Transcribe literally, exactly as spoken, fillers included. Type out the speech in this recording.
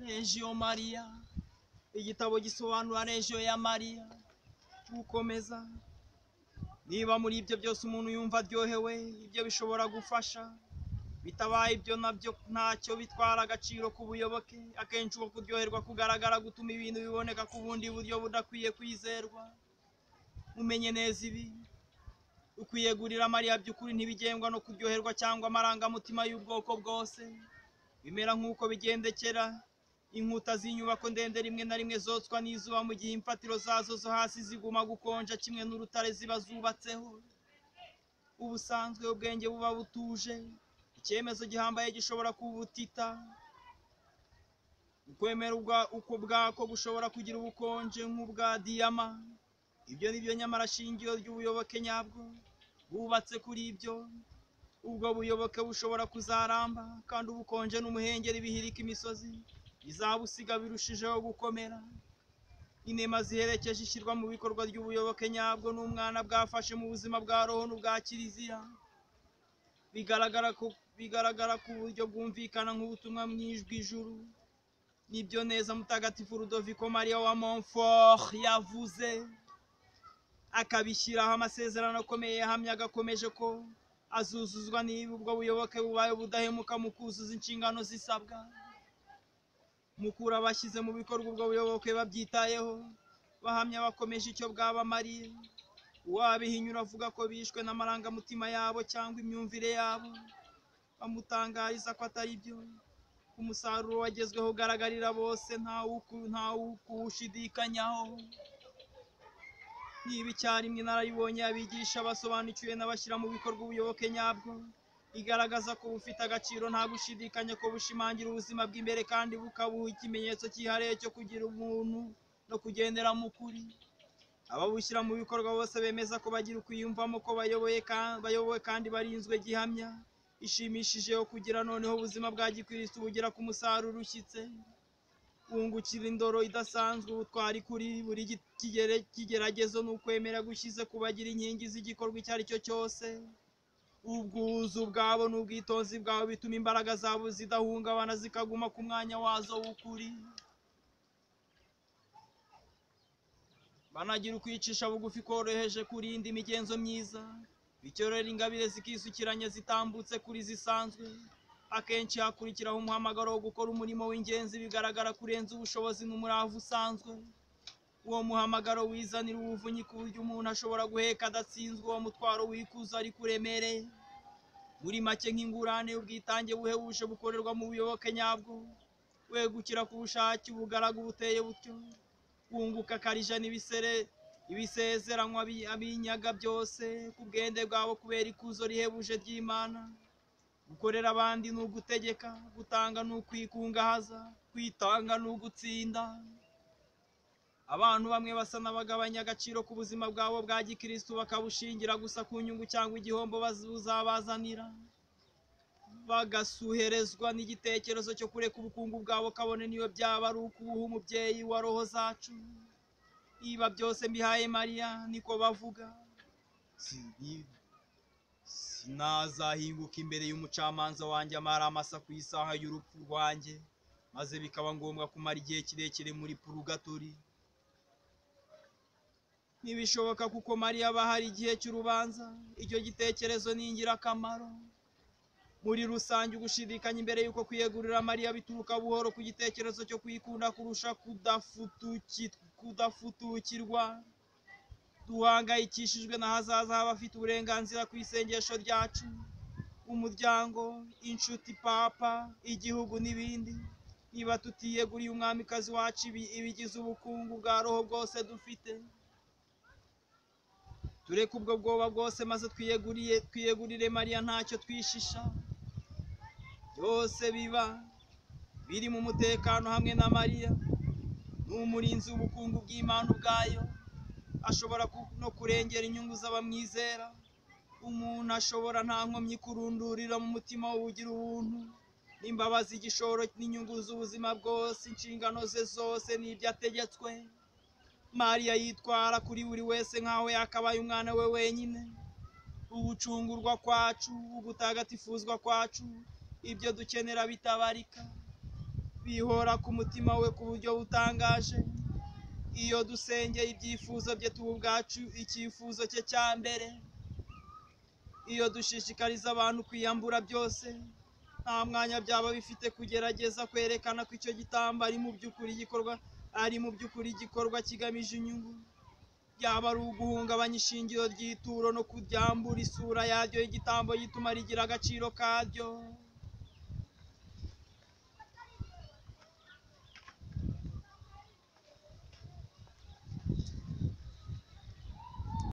Regio Maria, igitabo gisobanura Regio ya Maria. Gukomeza, niba muri ibyo byose umuntu yumva aryohewe, ibyo bishobora gufasha. Bitabaye ibyo nabyo ntacyo bitwara agaciro k'ubuyoboke. Akenshi uko kuryoherwa kugaragara gutuma ibintu biboneka ku bundi buryo budakwiye kwizerwa. Mumenye neza ibi, ukwiyegurira Mariya by'ukuri ntibigengwa no kuryoherwa cyangwa amarangamutima y'ubwoko bwose. Bimera nk'uko bigendekera inkuta z'inyubako ndende rimwe na rimwe zotswa n'izuba mu gihe imfatiro zazo zo hasi ziguma gukonja kimwe n'urutare ziba zubatseho. Ubusanzwe ubwenge buba butuje, icyemezo gihambaye gishobora kubutita. Ukwemera uko bwako gushobora kugira ubukonje nk'ubwa diyama. Ibyo nibyo nyamara shingiro ry'ubuyoboke nyabwo. Bubatse kuri ibyo, ubwo buyoboke bushobora kuzaramba, kandi ubukonje n'umuhengeri bihirika imisozi bizabusiga birushijeho gukomera. Inema ziherekeje ishyirwa mu bikorwa ry'ubuyoboke nyabwo n'umwana bwafashe mu buzima bwa roho n'ubwa kiliziya. Bigaragara ko bigaragara ku buryo bwumvikana nk'ubutumwa mu ijwi ijuru. Nibyo neza Mutagatifu Ludovico Maria wa Montfort yavuze, akabishyiraho amasezerano akomeye yahamya agakomeje ko azuzuzwa niba ubwo buyoboke bubaye budahemuka mu kuzuza inshingano zisabwa. Mukura abashyize mu bikorwa ubwo buyoboke babyitayeho, bahamya bakomeje icyo bwabamariye. Uwabihinyura avuga ko bishwe n'amarangamutima yabo cyangwa imyumvire yabo, bamutangariza ko atari byo. Umusaruro wagezweho ugaragarira bose, ntawukushidikanyaho. Niba icyarimwe narayibonye abigisha basobanukiwe n'abashyira mu bikorwa ubuyoboke nyabwo, igaragaza ko bufite agaciro nta gushidikanya ko bushimangira ubuzima bw'imbere kandi bukabuha ikimenyetso cyihariye cyo kugira umuntu no kugendera mu kuri. Ababushyira mu bikorwa bose bemeza ko bagira ukwiyumvamo ko bayobowe kandi barinzwe gihamya ishimishije yo kugira noneho ubuzima bwa gikristo bugera ku musaruro ushyitse. Wungukira indoro idasanzwe ubutwari kuri buri kigeragezo n'ukwemera gushyize kubagira inkingi z'igikorwa icyo ari cyo cyose. Ubwuzu bwabo n'ubwitonzi bwabo bituma imbaraga zabo zidahungabana zikaguma ku mwanya wazo w'ukuri. Banagira ukwicisha bugufi koroheje kurinda imigenzo myiza, bityo rero ingabire zikisukiranya zitambutse kuri zisanzwe. Akenshi hakurikiraho umuhamagaro wo gukora umurimo w'ingenzi bigaragara kurenza ubushobozi n'umurava usanzwe. Uwo muhamagaro wizanira ubuvunyi ku buryo umuntu ashobora guheka adatsinzwe uwo mutwaro wikuza ari kuremereye. Muri make nk'ingurane y'ubwitange buhebuje bukorerwa mu buyoboke nyabwo, wegukira ku bushake ubugaragu buteye butyo, wunguka karija n'ibisere ibisezeranywa abinyaga byose ku bwende bwabo kubera ikuzo rihebuje ry'Imana. Gukorera abandi ni ugutegeka, gutanga ni ukwikungahaza, kwitanga ni ugutsinda. Abantu bamwe basa n'abagabanya agaciro ku buzima bwabo bwa gikristo bakabushingira gusa ku nyungu cyangwa igihombo buzabazanira. Bagasuherezwa n'igitekerezo cyo kureka ubukungu bwabo kabone niyo byaba ari ukubuha umubyeyi wa roho zacu. Iba byose mbihaye Mariya, niko bavuga. Sinazahinguka imbere y'umucamanza wanjye amara amasa ku isaha y'urupfu rwanjye, maze bikaba ngombwa kumara igihe kirekire muri purugatori. Ntibishoboka kuko Mariya aba hari igihe cy'urubanza. Icyo gitekerezo ni ingirakamaro. Muri rusange ugushidikanya imbere y'uko kwiyegurira Mariya bituruka buhoro ku gitekerezo cyo kwikunda kurusha kudafutukirwa. Duhangayikishijwe n'ahazaza h'abafite uburenganzira ku isengesho ryacu, umuryango, inshuti, papa, igihugu n'ibindi. Niba tutiyeguriye umwamikazi wacu ibigize ubukungu bwa roho bwose dufite, tureke ubwo bwoba bwose maze twiyeguriye twiyegurire Mariya ntacyo twishisha. Byose biba biri mu mutekano hamwe na Mariya. Ni umurinzi w'ubukungu bw'Imana ubwayo, ashobora no kurengera inyungu z'abamwizera. Umuntu ashobora nta nkomyi kurundurira mu mutima w'ubugira ubuntu n'imbabazi igishoro n'inyungu z'ubuzima bwose. Inshingano ze zose n'ibyo ategetswe. Mariya yitwara kuri buri wese nk'aho yakabaye umwana we wenyine. Ugucungurwa kwacu, ugutagatifuzwa kwacu, ibyo dukenera bitabarika, bihora ku mutima we ku buryo butangaje. Iyo dusengeye ibyifuzo bye tuba ubwacu icyifuzo cye cya mbere. Iyo dushishikariza abantu kwiyambura byose, nta mwanya byaba bifite kugerageza kwerekana ko icyo gitambo ari mu by'ukuri igikorwa ari mu by'ukuri igikorwa kigamije inyungu. Byaba ari uguhungabanya ishingiro ry'ituro no kuryambura isura yaryo y'igitambo gituma rigira agaciro karyo.